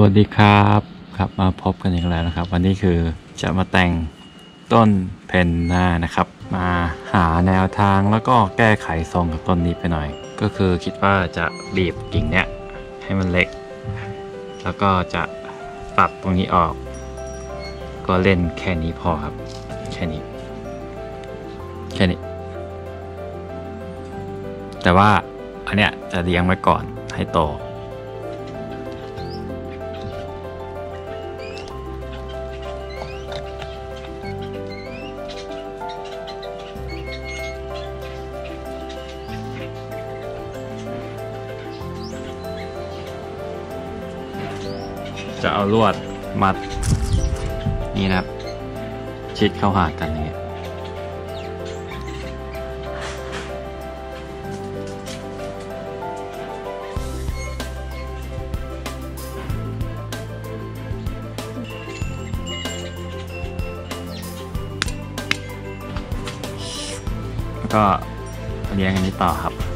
วัสดีครับมาพบกันอีกแล้วนะครับวันนี้คือจะมาแต่งต้นเพนนานะครับมาหาแนวทางแล้วก็แก้ไขทรงกับต้นนี้ไปหน่อยก็คือคิดว่าจะบีบกิ่งเนี้ยให้มันเล็กแล้วก็จะตัดตรงนี้ออกก็เล่นแค่นี้พอครับแค่นี้แต่ว่าอันเนี้ยจะเลี้ยงไว้ก่อนให้โตจะเอาลวดมัดนี่นะครับชิดเข้าหากันอย่างเงี้ยแล้วก็เลี้ยงอันนี้ต่อครับ